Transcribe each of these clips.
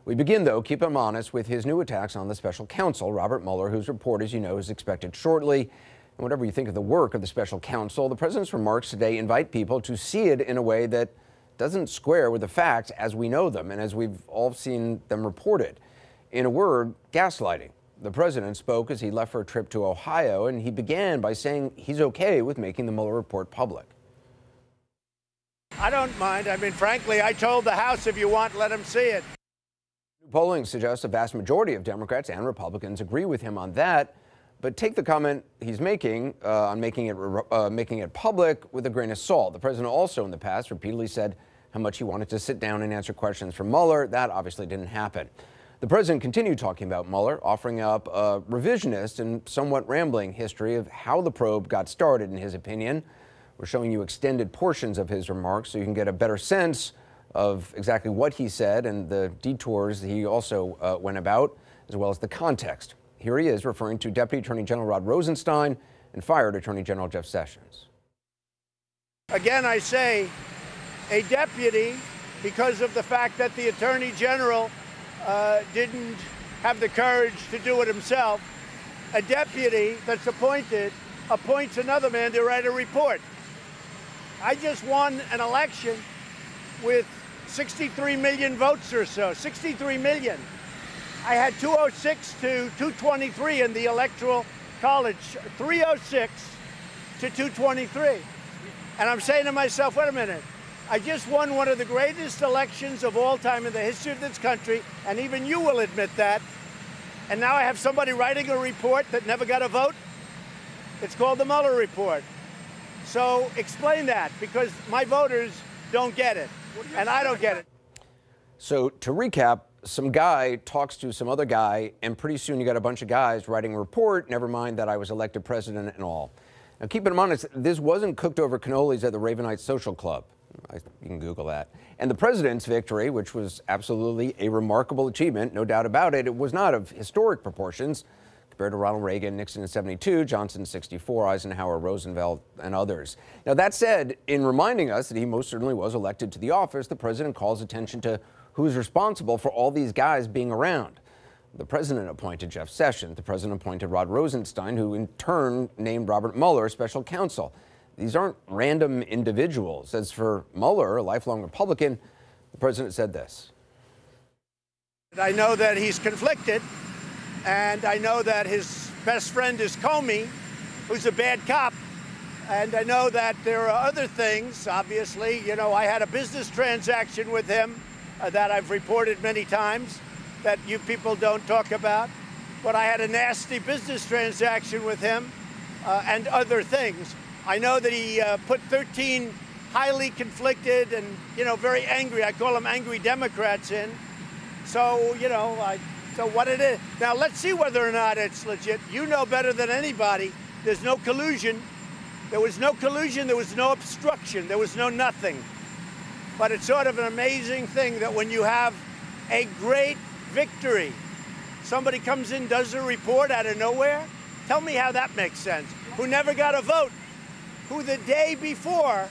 We begin, though, keep him honest, with his new attacks on the special counsel, Robert Mueller, whose report, as you know, is expected shortly. And whatever you think of the work of the special counsel, the president's remarks today invite people to see it in a way that doesn't square with the facts as we know them and as we've all seen them reported. In a word, gaslighting. The president spoke as he left for a trip to Ohio, and he began by saying he's okay with making the Mueller report public. I don't mind. I mean, frankly, I told the House, if you want, let them see it. Polling suggests a vast majority of Democrats and Republicans agree with him on that, but take the comment he's making on making it public with a grain of salt. The president also in the past repeatedly said how much he wanted to sit down and answer questions from Mueller. That obviously didn't happen. The president continued talking about Mueller, offering up a revisionist and somewhat rambling history of how the probe got started, in his opinion. We're showing you extended portions of his remarks so you can get a better sense of exactly what he said and the detours that he also went about, as well as the context. Here he is referring to Deputy Attorney General Rod Rosenstein and fired Attorney General Jeff Sessions. Again, I say a deputy, because of the fact that the Attorney General didn't have the courage to do it himself, a deputy that's appointed appoints another man to write a report. I just won an election with 63 million votes or so, 63 million. I had 206 to 223 in the Electoral College, 306 to 223. And I'm saying to myself, wait a minute, I just won one of the greatest elections of all time in the history of this country, and even you will admit that. And now I have somebody writing a report that never got a vote? It's called the Mueller report. So explain that, because my voters don't get it, and I don't get it. So to recap, some guy talks to some other guy, and pretty soon you got a bunch of guys writing a report, never mind that I was elected president and all. Now, keep in mind, this wasn't cooked over cannolis at the Ravenite Social Club. You can Google that. And the president's victory, which was absolutely a remarkable achievement, no doubt about it, it was not of historic proportions compared to Ronald Reagan, Nixon in '72, Johnson in '64, Eisenhower, Roosevelt, and others. Now, that said, in reminding us that he most certainly was elected to the office, the president calls attention to who's responsible for all these guys being around. The president appointed Jeff Sessions. The president appointed Rod Rosenstein, who in turn named Robert Mueller special counsel. These aren't random individuals. As for Mueller, a lifelong Republican, the president said this. I know that he's conflicted, and I know that his best friend is Comey, who's a bad cop, and I know that there are other things, obviously. You know, I had a business transaction with him that I've reported many times that you people don't talk about, but I had a nasty business transaction with him and other things. I know that he put 13 highly conflicted and, you know, very angry, I call them angry Democrats in. So, you know, so what it is. Now, let's see whether or not it's legit. You know better than anybody, there's no collusion. There was no collusion, there was no obstruction, there was no nothing. But it's sort of an amazing thing that when you have a great victory, somebody comes in, does a report out of nowhere. Tell me how that makes sense. Who never got a vote, who the day before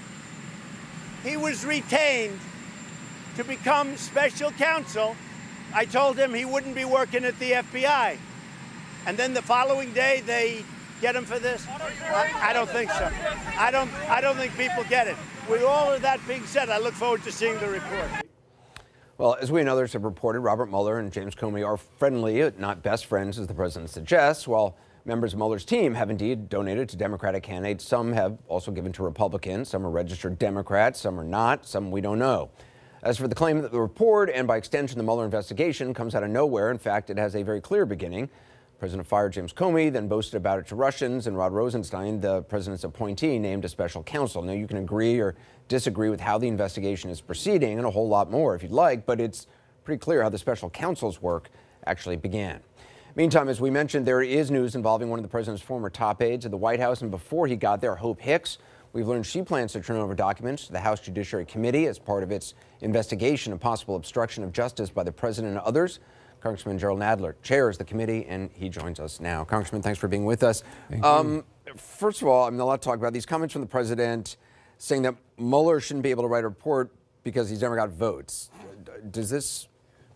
he was retained to become special counsel, I told him he wouldn't be working at the FBI. And then the following day they get him for this? I don't think so. I don't think people get it. With all of that being said, I look forward to seeing the report. Well, as we and others have reported, Robert Mueller and James Comey are friendly, not best friends, as the president suggests, while members of Mueller's team have indeed donated to Democratic candidates. Some have also given to Republicans. Some are registered Democrats, some are not, some we don't know. As for the claim that the report, and by extension the Mueller investigation, comes out of nowhere, in fact, it has a very clear beginning. The president fired James Comey, then boasted about it to Russians, and Rod Rosenstein, the president's appointee, named a special counsel. Now, you can agree or disagree with how the investigation is proceeding, and a whole lot more if you'd like, but it's pretty clear how the special counsel's work actually began. Meantime, as we mentioned, there is news involving one of the president's former top aides at the White House, and before he got there, Hope Hicks. We've learned she plans to turn over documents to the House Judiciary Committee as part of its investigation of possible obstruction of justice by the president and others. Congressman Gerald Nadler chairs the committee, and he joins us now. Congressman, thanks for being with us. Thank you. First of all, I mean, a lot to talk about. These comments from the president saying that Mueller shouldn't be able to write a report because he's never got votes. Does this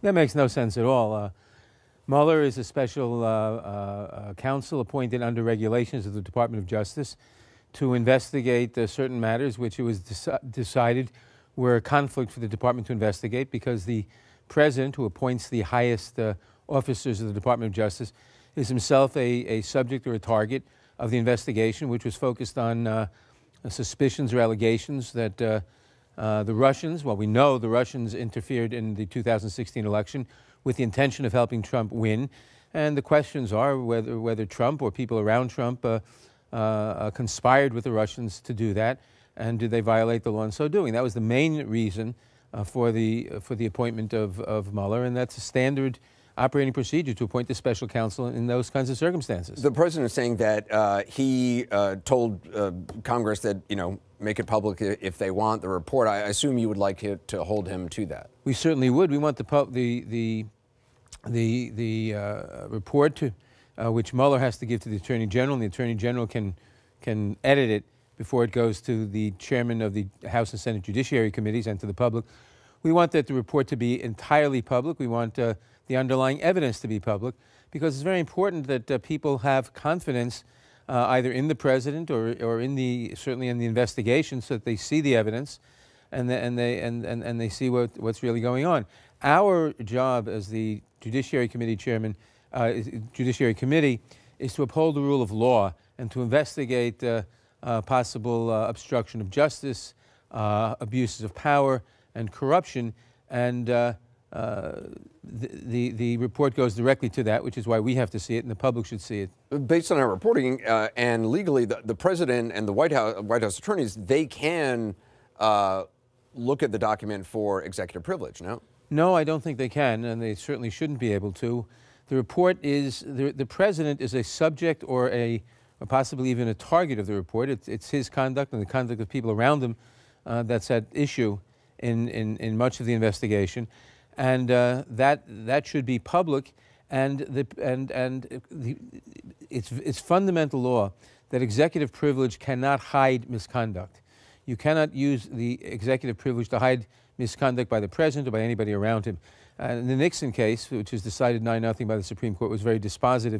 That makes no sense at all. Mueller is a special counsel appointed under regulations of the Department of Justice to investigate certain matters which it was decided were a conflict for the department to investigate, because the president, who appoints the highest officers of the Department of Justice, is himself a subject or a target of the investigation, which was focused on suspicions or allegations that the Russians, well, we know the Russians interfered in the 2016 election with the intention of helping Trump win. And the questions are whether Trump or people around Trump conspired with the Russians to do that, and did they violate the law in so doing. That was the main reason for the appointment of Mueller, and that's a standard operating procedure to appoint the special counsel in those kinds of circumstances. The president is saying that he told Congress that, make it public if they want the report. I assume you would like to hold him to that. We certainly would. We want the report to which Mueller has to give to the Attorney General, and the Attorney General can edit it before it goes to the chairman of the House and Senate Judiciary Committees and to the public. We want the report to be entirely public. We want the underlying evidence to be public, because it's very important that people have confidence either in the president or certainly in the investigation, so that they see the evidence and they see what's really going on. Our job as the Judiciary Committee chairman, Judiciary Committee, is to uphold the rule of law and to investigate possible obstruction of justice, abuses of power, and corruption. And the report goes directly to that, which is why we have to see it and the public should see it. Based on our reporting and legally, the president and the White House attorneys, they can look at the document for executive privilege, no? No, I don't think they can, and they certainly shouldn't be able to. The report is, the president is a subject or possibly even a target of the report. It's his conduct and the conduct of people around him that's at issue in much of the investigation, and that should be public. And it's fundamental law that executive privilege cannot hide misconduct. You cannot use the executive privilege to hide misconduct by the president or by anybody around him. And the Nixon case, which was decided 9-0 by the Supreme Court, was very dispositive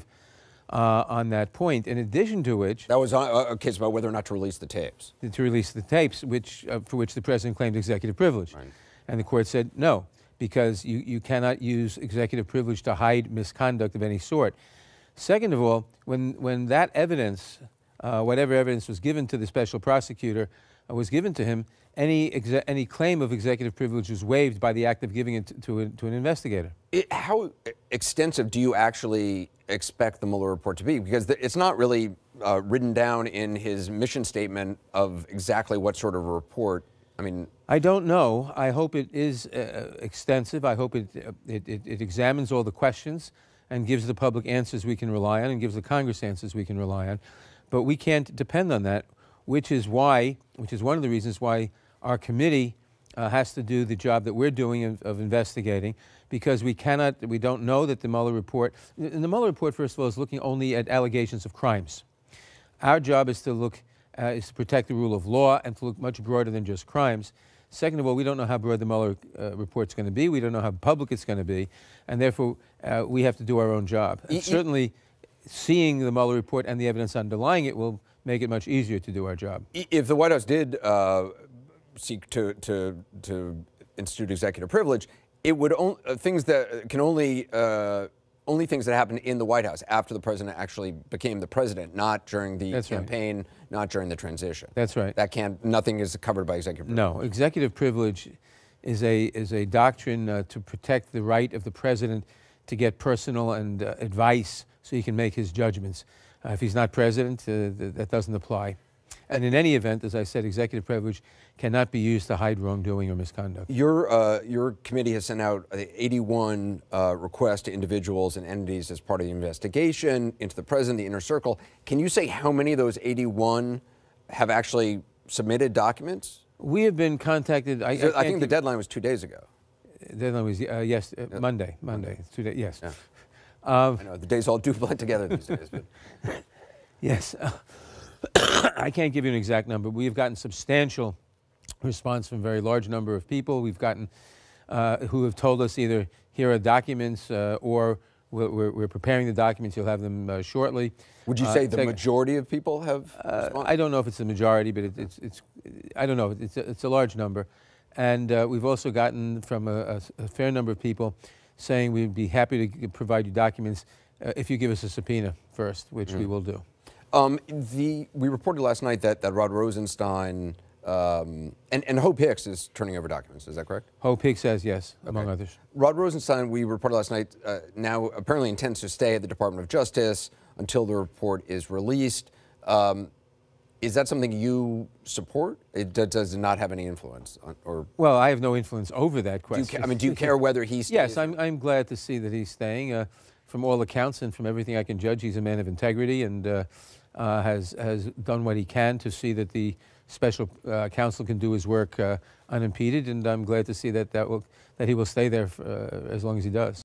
on that point. In addition to which, that was a case about whether or not to release the tapes. To release the tapes, for which the president claimed executive privilege, right. And the court said no, because you cannot use executive privilege to hide misconduct of any sort. Second of all, when that evidence, whatever evidence was given to the special prosecutor, was given to him, any claim of executive privilege was waived by the act of giving it to an investigator. How extensive do you actually expect the Mueller report to be? Because it's not really written down in his mission statement of exactly what sort of a report. I mean, I don't know. I hope it is extensive. I hope it examines all the questions and gives the public answers we can rely on and gives the Congress answers we can rely on. But we can't depend on that, which is one of the reasons why our committee has to do the job that we're doing of investigating, because we don't know that the Mueller report, and the Mueller report, first of all, is looking only at allegations of crimes. Our job is to protect the rule of law and to look much broader than just crimes. Second of all, we don't know how broad the Mueller report's going to be. We don't know how public it's going to be, and therefore we have to do our own job. And certainly, seeing the Mueller report and the evidence underlying it will make it much easier to do our job. If the White House did seek to institute executive privilege, it would things that can only things that happened in the White House after the president actually became the president, not during the campaign, right. Not during the transition. That's right. Nothing is covered by executive privilege. No, executive privilege is a doctrine to protect the right of the president to get personal and advice so he can make his judgments. If he's not president, that doesn't apply. And in any event, as I said, executive privilege cannot be used to hide wrongdoing or misconduct. Your committee has sent out 81 requests to individuals and entities as part of the investigation into the president, the inner circle. Can you say how many of those 81 have actually submitted documents? We have been contacted. I think the deadline was 2 days ago. The deadline was Monday. Monday. 2 days. Yes. Yeah. I know the days all do blend together these days. But. Yes. I can't give you an exact number. We have gotten substantial response from a very large number of people. We've gotten who have told us either here are documents, or we're preparing the documents. You'll have them shortly. Would you say the majority of people have responded? I don't know if it's the majority, but it's I don't know. It's a large number. And we've also gotten from a fair number of people saying we'd be happy to provide you documents if you give us a subpoena first, which we will do. We reported last night that Rod Rosenstein and Hope Hicks is turning over documents. Is that correct? Hope Hicks says yes, among others. Rod Rosenstein, we reported last night, now apparently intends to stay at the Department of Justice until the report is released. Is that something you support? Does it not have any influence? Well, I have no influence over that question. Do you care whether he stays? Yes, I'm glad to see that he's staying. From all accounts and from everything I can judge, he's a man of integrity and has done what he can to see that the special counsel can do his work unimpeded. And I'm glad to see that he will stay there as long as he does.